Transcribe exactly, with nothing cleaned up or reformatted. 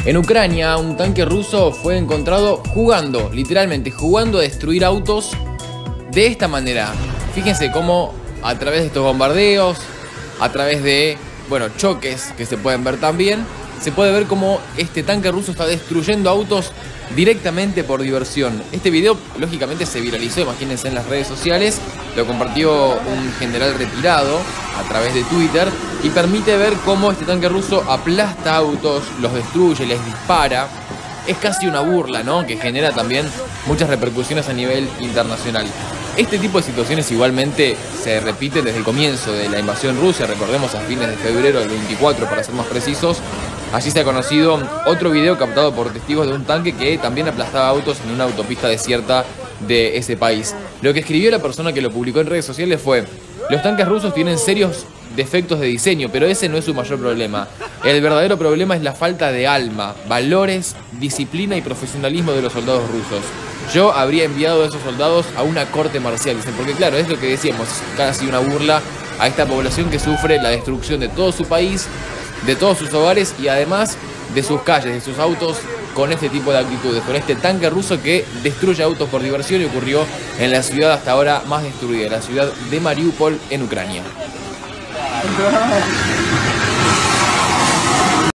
En Ucrania, un tanque ruso fue encontrado jugando, literalmente jugando a destruir autos de esta manera. Fíjense cómo a través de estos bombardeos, a través de, bueno, choques que se pueden ver también, se puede ver cómo este tanque ruso está destruyendo autos directamente por diversión. Este video lógicamente se viralizó, imagínense, en las redes sociales. Lo compartió un general retirado a través de Twitter y permite ver cómo este tanque ruso aplasta autos, los destruye, les dispara. Es casi una burla, ¿no? Que genera también muchas repercusiones a nivel internacional. Este tipo de situaciones igualmente se repiten desde el comienzo de la invasión rusa. Recordemos, a fines de febrero del veinticuatro, para ser más precisos. Allí se ha conocido otro video captado por testigos de un tanque que también aplastaba autos en una autopista desierta de ese país. Lo que escribió la persona que lo publicó en redes sociales fue: los tanques rusos tienen serios defectos de diseño, pero ese no es su mayor problema. El verdadero problema es la falta de alma, valores, disciplina y profesionalismo de los soldados rusos. Yo habría enviado a esos soldados a una corte marcial, dicen, porque claro, es lo que decíamos, casi una burla a esta población que sufre la destrucción de todo su país, de todos sus hogares y además de sus calles, de sus autos, con este tipo de actitudes, con este tanque ruso que destruye autos por diversión, y ocurrió en la ciudad hasta ahora más destruida, la ciudad de Mariupol, en Ucrania.